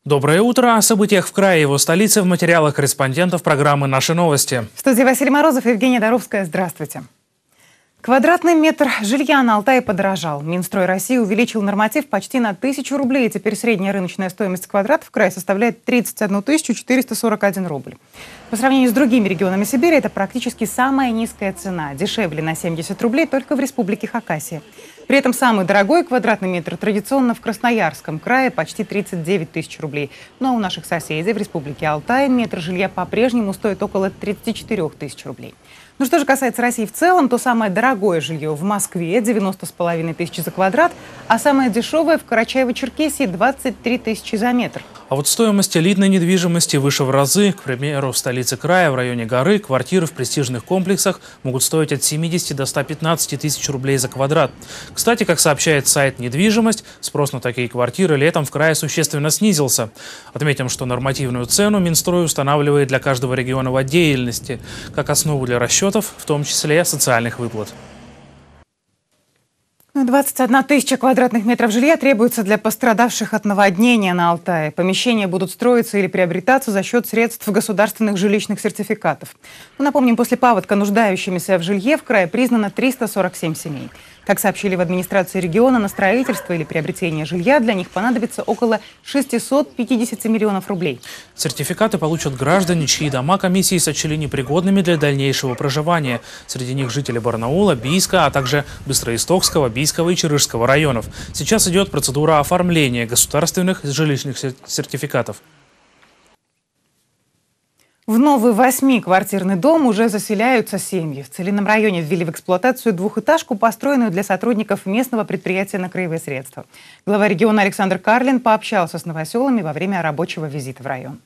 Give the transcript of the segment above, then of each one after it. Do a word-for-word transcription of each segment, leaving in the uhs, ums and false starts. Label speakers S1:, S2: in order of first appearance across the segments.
S1: Доброе утро. О событиях в крае и его столице в материалах корреспондентов программы «Наши новости».
S2: В студии Василий Морозов и Евгения Доровская. Здравствуйте. Квадратный метр жилья на Алтае подорожал. Минстрой России увеличил норматив почти на тысячу рублей. Теперь средняя рыночная стоимость квадрата в крае составляет тридцать одну тысячу четыреста сорок один рубль. По сравнению с другими регионами Сибири, это практически самая низкая цена. Дешевле на семьдесят рублей только в республике Хакасия. При этом самый дорогой квадратный метр традиционно в Красноярском крае почти тридцать девять тысяч рублей. Ну а у наших соседей в республике Алтай метр жилья по-прежнему стоит около тридцати четырёх тысяч рублей. Ну что же касается России в целом, то самое дорогое жилье в Москве девяносто с половиной тысяч за квадрат, а самое дешевое в Карачаево-Черкесии двадцать три тысячи за метр.
S1: А вот стоимость элитной недвижимости выше в разы. К примеру, в столице края, в районе горы, квартиры в престижных комплексах могут стоить от семидесяти до ста пятнадцати тысяч рублей за квадрат. Кстати, как сообщает сайт «Недвижимость», спрос на такие квартиры летом в крае существенно снизился. Отметим, что нормативную цену Минстрой устанавливает для каждого региона в отдельности, как основу для расчетов, в том числе социальных выплат.
S2: двадцать одна тысяча квадратных метров жилья требуется для пострадавших от наводнения на Алтае. Помещения будут строиться или приобретаться за счет средств государственных жилищных сертификатов. Ну, напомним, после паводка нуждающимися в жилье в крае признано триста сорок семь семей. Как сообщили в администрации региона, на строительство или приобретение жилья для них понадобится около шестисот пятидесяти миллионов рублей.
S1: Сертификаты получат граждане, чьи дома комиссии сочли непригодными для дальнейшего проживания. Среди них жители Барнаула, Бийска, а также Быстроистокского, Бийского и Чарышского районов. Сейчас идет процедура оформления государственных жилищных сертификатов.
S2: В новый восьмиквартирный дом уже заселяются семьи. В Целинном районе ввели в эксплуатацию двухэтажку, построенную для сотрудников местного предприятия «На краевые средства». Глава региона Александр Карлин пообщался с новоселами во время рабочего визита в район.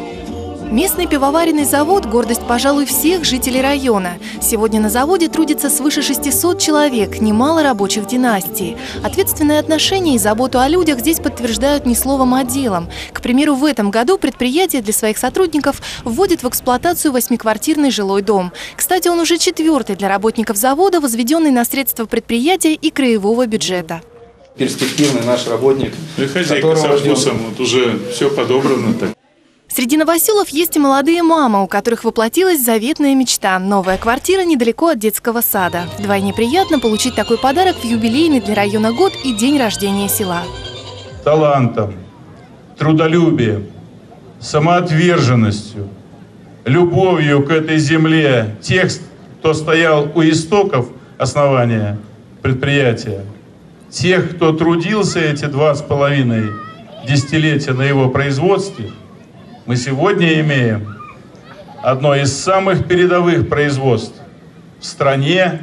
S3: Местный пивоваренный завод – гордость, пожалуй, всех жителей района. Сегодня на заводе трудится свыше шестисот человек, немало рабочих династий. Ответственное отношение и заботу о людях здесь подтверждают не словом, а делом. К примеру, в этом году предприятие для своих сотрудников вводит в эксплуатацию восьмиквартирный жилой дом. Кстати, он уже четвертый для работников завода, возведенный на средства предприятия и краевого бюджета.
S4: Перспективный наш работник.
S5: И хозяйка со вкусом, вот уже все подобрано так.
S3: Среди новоселов есть и молодые мамы, у которых воплотилась заветная мечта – новая квартира недалеко от детского сада. Вдвойне приятно получить такой подарок в юбилейный для района год и день рождения села.
S5: Талантом, трудолюбием, самоотверженностью, любовью к этой земле тех, кто стоял у истоков основания предприятия, тех, кто трудился эти два с половиной десятилетия на его производстве, мы сегодня имеем одно из самых передовых производств в стране,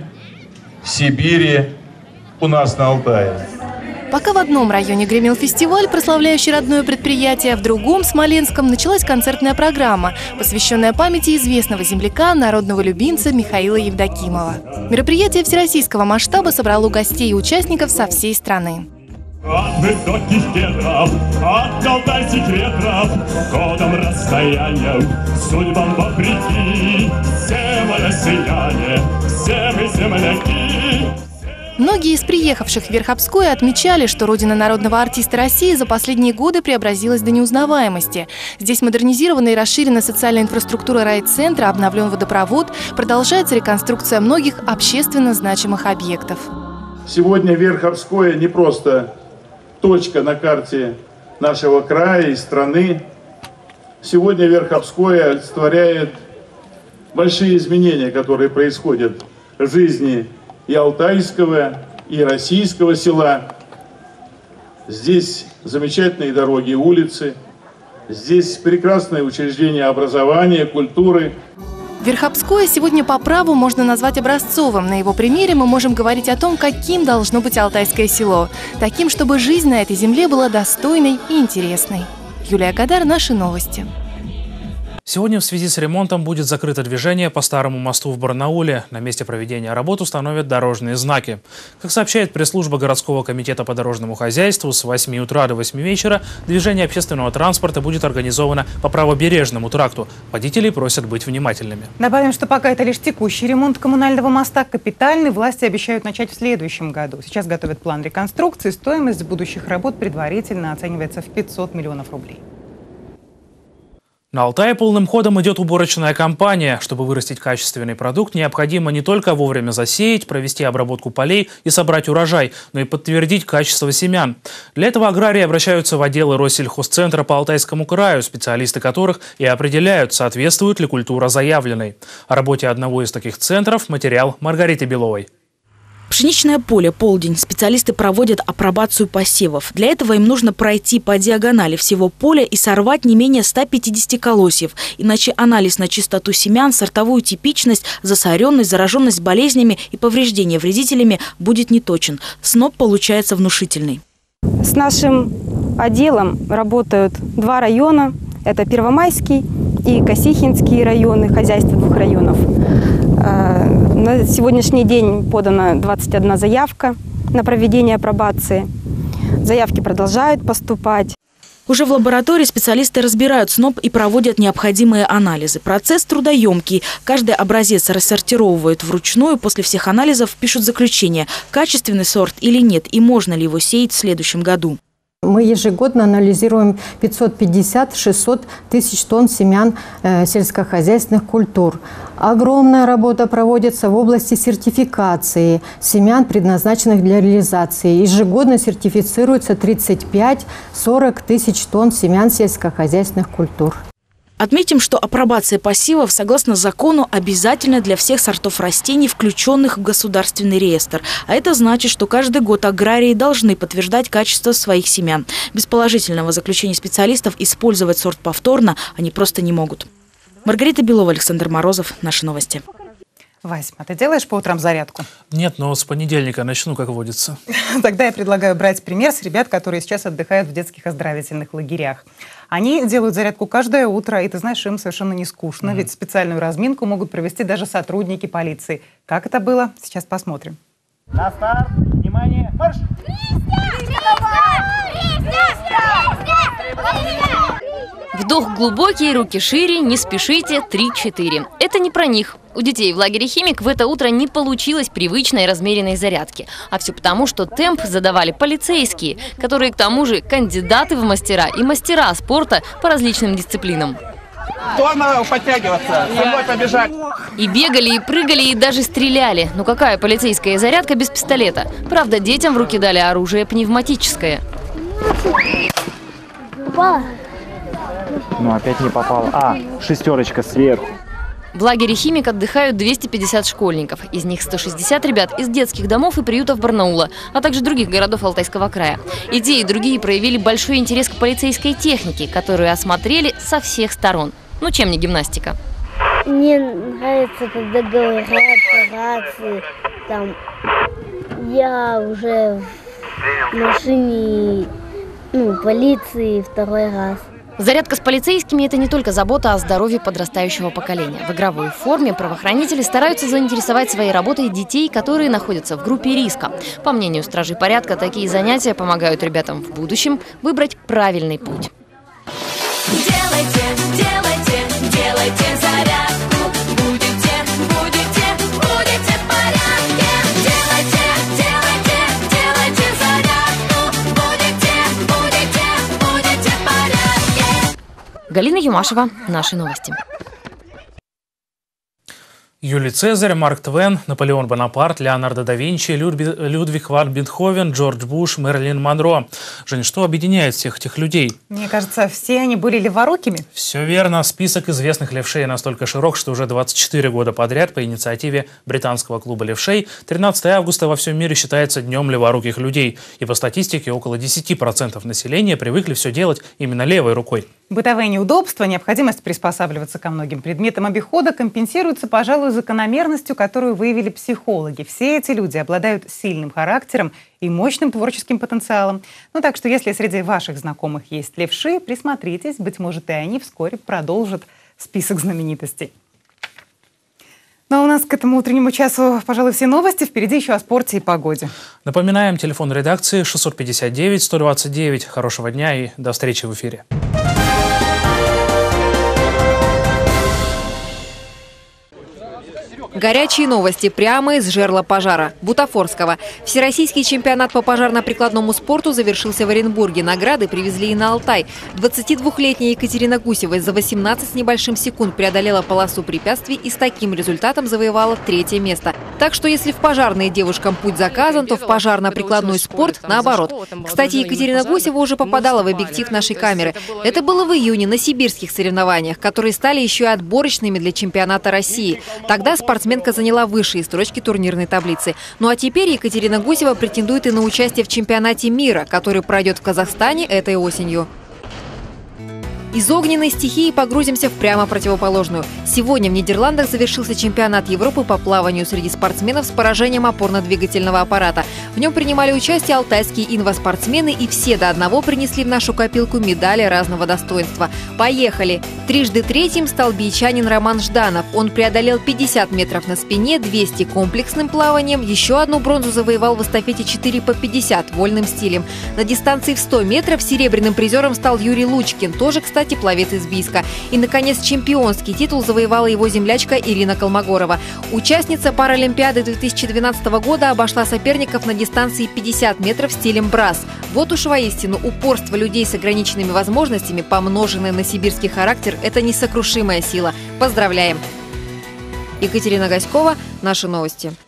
S5: в Сибири, у нас на Алтае.
S3: Пока в одном районе гремел фестиваль, прославляющий родное предприятие, в другом, Смоленском, началась концертная программа, посвященная памяти известного земляка, народного любимца Михаила Евдокимова. Мероприятие всероссийского масштаба собрало гостей и участников со всей страны.
S6: От высоких кедров, от Алтай секретов, годом расстоянием, судьбам вопреки, все мы россияне, все мы земляки.
S3: Многие из приехавших в Верхопское отмечали, что родина народного артиста России за последние годы преобразилась до неузнаваемости. Здесь модернизирована и расширена социальная инфраструктура райцентра, обновлен водопровод, продолжается реконструкция многих общественно значимых объектов.
S5: Сегодня Верхопское не просто точка на карте нашего края и страны. Сегодня Верхопское олицетворяет большие изменения, которые происходят в жизни и алтайского, и российского села. Здесь замечательные дороги и улицы, здесь прекрасные учреждения образования, культуры.
S3: Верхопское сегодня по праву можно назвать образцовым. На его примере мы можем говорить о том, каким должно быть алтайское село. Таким, чтобы жизнь на этой земле была достойной и интересной. Юлия Кадар, «Наши новости».
S1: Сегодня в связи с ремонтом будет закрыто движение по старому мосту в Барнауле. На месте проведения работ установят дорожные знаки. Как сообщает пресс-служба городского комитета по дорожному хозяйству, с восьми утра до восьми вечера движение общественного транспорта будет организовано по правобережному тракту. Водителей просят быть внимательными.
S2: Добавим, что пока это лишь текущий ремонт коммунального моста. Капитальный власти обещают начать в следующем году. Сейчас готовят план реконструкции. Стоимость будущих работ предварительно оценивается в пятьсот миллионов рублей.
S1: На Алтае полным ходом идет уборочная кампания. Чтобы вырастить качественный продукт, необходимо не только вовремя засеять, провести обработку полей и собрать урожай, но и подтвердить качество семян. Для этого аграрии обращаются в отделы Россельхозцентра по Алтайскому краю, специалисты которых и определяют, соответствует ли культура заявленной. О работе одного из таких центров материал Маргариты Беловой.
S7: Пшеничное поле, полдень. Специалисты проводят апробацию посевов. Для этого им нужно пройти по диагонали всего поля и сорвать не менее ста пятидесяти колосьев. Иначе анализ на чистоту семян, сортовую типичность, засоренность, зараженность болезнями и повреждения вредителями будет неточен. Сноп получается внушительный.
S8: С нашим отделом работают два района. Это Первомайский и Косихинский районы, хозяйства двух районов. На сегодняшний день подана двадцать одна заявка на проведение апробации. Заявки продолжают поступать.
S7: Уже в лаборатории специалисты разбирают сноп и проводят необходимые анализы. Процесс трудоемкий. Каждый образец рассортировывают вручную. После всех анализов пишут заключение, качественный сорт или нет, и можно ли его сеять в следующем году.
S9: Мы ежегодно анализируем пятьсот пятьдесят — шестьсот тысяч тонн семян э, сельскохозяйственных культур. Огромная работа проводится в области сертификации семян, предназначенных для реализации. Ежегодно сертифицируется тридцать пять — сорок тысяч тонн семян сельскохозяйственных культур.
S7: Отметим, что апробация посевов, согласно закону, обязательна для всех сортов растений, включенных в государственный реестр. А это значит, что каждый год аграрии должны подтверждать качество своих семян. Без положительного заключения специалистов использовать сорт повторно они просто не могут. Маргарита Белова, Александр Морозов. Наши новости.
S2: Вась, а ты делаешь по утрам зарядку?
S1: Нет, но с понедельника начну, как водится.
S2: Тогда я предлагаю брать пример с ребят, которые сейчас отдыхают в детских оздоровительных лагерях. Они делают зарядку каждое утро, и ты знаешь, им совершенно не скучно, mm-hmm. ведь специальную разминку могут провести даже сотрудники полиции. Как это было? Сейчас посмотрим.
S10: На старт! Внимание! Марш!
S11: Вдох глубокий, руки шире, не спешите, три-четыре. Это не про них. У детей в лагере «Химик» в это утро не получилось привычной размеренной зарядки. А все потому, что темп задавали полицейские, которые к тому же кандидаты в мастера и мастера спорта по различным дисциплинам.
S10: Кто надо подтягиваться? Со мной побежать.
S11: И бегали, и прыгали, и даже стреляли. Ну какая полицейская зарядка без пистолета? Правда, детям в руки дали оружие пневматическое.
S12: Попала?
S10: Ну опять не попал. А, шестерочка сверху.
S11: В лагере «Химик» отдыхают двести пятьдесят школьников. Из них сто шестьдесят ребят из детских домов и приютов Барнаула, а также других городов Алтайского края. И те, и другие проявили большой интерес к полицейской технике, которую осмотрели со всех сторон. Ну чем не гимнастика?
S12: Мне нравится, когда говорят по рации, там, я уже в машине, ну, полиции второй раз.
S11: Зарядка с полицейскими – это не только забота о здоровье подрастающего поколения. В игровой форме правоохранители стараются заинтересовать своей работой детей, которые находятся в группе риска. По мнению стражей порядка, такие занятия помогают ребятам в будущем выбрать правильный путь.
S13: Делайте, делайте, делайте зарядку. Будете, будете, будете в порядке. Делайте, делайте, делайте зарядку. Будете, будете, будете в порядке.
S11: Галина Юмашева. Наши новости.
S1: Юлий Цезарь, Марк Твен, Наполеон Бонапарт, Леонардо да Винчи, Людвиг ван Бетховен, Джордж Буш, Мэрилин Монро. Жень, что объединяет всех этих людей?
S2: Мне кажется, все они были леворукими.
S1: Все верно. Список известных левшей настолько широк, что уже двадцать четыре года подряд по инициативе британского клуба левшей тринадцатое августа во всем мире считается днем леворуких людей. И по статистике около десяти процентов населения привыкли все делать именно левой рукой.
S2: Бытовые неудобства, необходимость приспосабливаться ко многим предметам обихода компенсируются, пожалуй, закономерностью, которую выявили психологи. Все эти люди обладают сильным характером и мощным творческим потенциалом. Ну так что, если среди ваших знакомых есть левши, присмотритесь, быть может, и они вскоре продолжат список знаменитостей. Ну а у нас к этому утреннему часу, пожалуй, все новости. Впереди еще о спорте и погоде.
S1: Напоминаем, телефон редакции шестьсот пятьдесят девять сто двадцать девять. Хорошего дня и до встречи в эфире.
S14: Горячие новости прямо из жерла пожара бутафорского. Всероссийский чемпионат по пожарно-прикладному спорту завершился в Оренбурге. Награды привезли и на Алтай. двадцатидвухлетняя Екатерина Гусева за восемнадцать с небольшим секунд преодолела полосу препятствий и с таким результатом завоевала третье место. Так что если в пожарные девушкам путь заказан, то в пожарно-прикладной спорт наоборот. Кстати, Екатерина Гусева уже попадала в объектив нашей камеры. Это было в июне на сибирских соревнованиях, которые стали еще и отборочными для чемпионата России. Тогда спортсменка заняла высшие строчки турнирной таблицы. Ну а теперь Екатерина Гусева претендует и на участие в чемпионате мира, который пройдет в Казахстане этой осенью. Из огненной стихии погрузимся в прямо противоположную. Сегодня в Нидерландах завершился чемпионат Европы по плаванию среди спортсменов с поражением опорно-двигательного аппарата. В нем принимали участие алтайские инваспортсмены, и все до одного принесли в нашу копилку медали разного достоинства. Поехали! Трижды третьим стал бичанин Роман Жданов. Он преодолел пятьдесят метров на спине, двести комплексным плаванием, еще одну бронзу завоевал в эстафете четыре по пятьдесят вольным стилем. На дистанции в сто метров серебряным призером стал Юрий Лучкин, тоже, кстати, пловец из Бийска. И, наконец, чемпионский титул завоевала его землячка Ирина Колмогорова. Участница Паралимпиады две тысячи двенадцатого года обошла соперников на дистанции пятьдесят метров стилем брас. Вот уж воистину упорство людей с ограниченными возможностями, помноженное на сибирский характер, это несокрушимая сила. Поздравляем! Екатерина Гаськова, наши новости.